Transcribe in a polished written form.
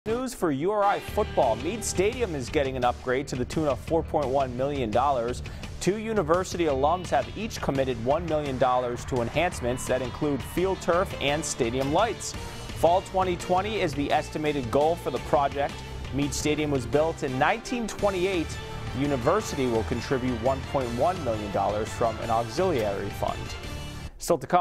News for URI football. Meade Stadium is getting an upgrade to the tune of $4.1 million. Two university alums have each committed $1 million to enhancements that include field turf and stadium lights. Fall 2020 is the estimated goal for the project. Meade Stadium was built in 1928. The university will contribute $1.1 million from an auxiliary fund. Still to come.